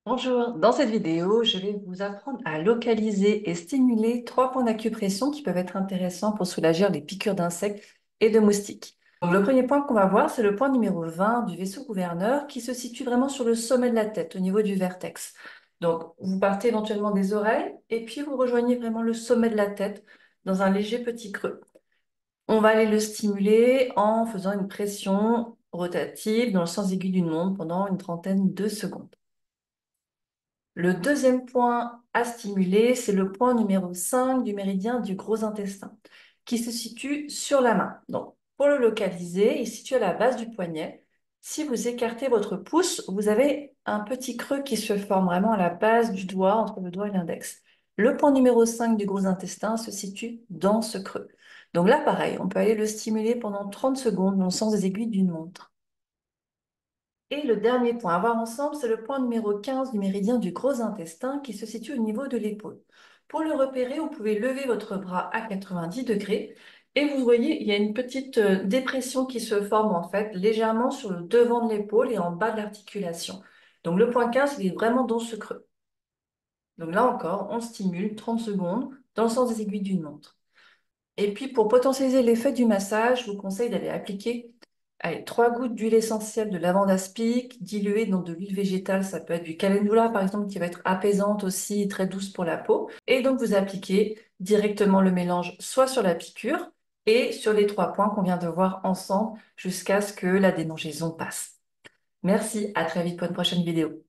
Bonjour, dans cette vidéo, je vais vous apprendre à localiser et stimuler 3 points d'acupression qui peuvent être intéressants pour soulager les piqûres d'insectes et de moustiques. Donc, le premier point qu'on va voir, c'est le point numéro 20 du vaisseau gouverneur qui se situe vraiment sur le sommet de la tête, au niveau du vertex. Donc, vous partez éventuellement des oreilles et puis vous rejoignez vraiment le sommet de la tête dans un léger petit creux. On va aller le stimuler en faisant une pression rotative dans le sens aigu d'une montre pendant une trentaine de secondes. Le deuxième point à stimuler, c'est le point numéro 5 du méridien du gros intestin, qui se situe sur la main. Donc, pour le localiser, il se situe à la base du poignet. Si vous écartez votre pouce, vous avez un petit creux qui se forme vraiment à la base du doigt, entre le doigt et l'index. Le point numéro 5 du gros intestin se situe dans ce creux. Donc là, pareil, on peut aller le stimuler pendant 30 secondes dans le sens des aiguilles d'une montre. Et le dernier point à voir ensemble, c'est le point numéro 15 du méridien du gros intestin qui se situe au niveau de l'épaule. Pour le repérer, vous pouvez lever votre bras à 90 degrés et vous voyez, il y a une petite dépression qui se forme en fait légèrement sur le devant de l'épaule et en bas de l'articulation. Donc le point 15, il est vraiment dans ce creux. Donc là encore, on stimule 30 secondes dans le sens des aiguilles d'une montre. Et puis, pour potentialiser l'effet du massage, je vous conseille d'aller appliquer 3 gouttes d'huile essentielle de lavande aspic, diluée dans de l'huile végétale, ça peut être du calendula par exemple, qui va être apaisante aussi, très douce pour la peau. Et donc, vous appliquez directement le mélange soit sur la piqûre et sur les 3 points qu'on vient de voir ensemble jusqu'à ce que la démangeaison passe. Merci, à très vite pour une prochaine vidéo.